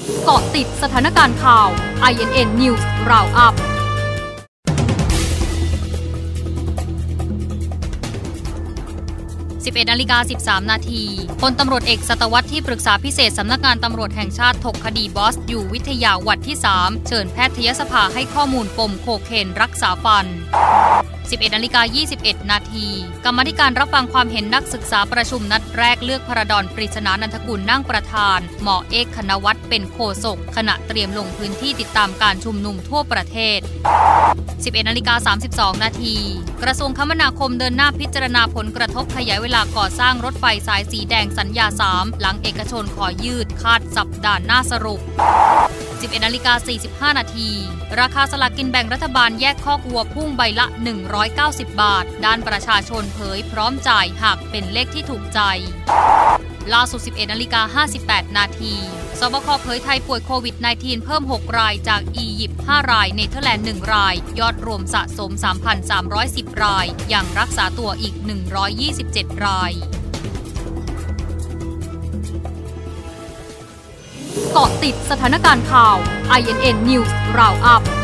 เกาะติดสถานการณ์ข่าว INN News Roundup 11:13 นาทีพลตำรวจเอกสัตวัฒน์ที่ปรึกษาพิเศษสำนักงานตำรวจแห่งชาติถกคดีบอสอยู่วิทยาวัดที่ 3 เชิญแพทยสภาให้ข้อมูลปมโคเคนรักษาฟัน 11:21 นาทีกรรมาธิการรับฟังความเห็นนักศึกษาประชุมนัดแรกเลือกพระดอนปริศนานันทกุลนั่งประธานหมอเอกคณวัฒน์เป็นโฆษกขณะเตรียมลงพื้นที่ติดตามการชุมนุมทั่วประเทศ 11:32 นาทีกระทรวงคมนาคมเดินหน้าพิจารณาผลกระทบขยายเวลาก่อสร้างรถไฟสายสีแดงสัญญา 3 หลังเอกชนขอยืดคาดสัปดาห์หน้าสรุป 11:45 นาทีราคาสลากกินแบ่งรัฐบาลแยกคอกวัวพุ่งใบละ190 บาทด้านประชาชนเผยพร้อมจ่ายหากเป็นเลขที่ถูกใจล่าสุด 11:58 นาทีสบคเผยไทยป่วยโควิด -19 เพิ่ม6รายจากอียิปต์5รายเนเธอร์แลนด์1รายยอดรวมสะสม 3,310 รายยังรักษาตัวอีก127รายเกาะติดสถานการณ์ข่าว INN News Roundup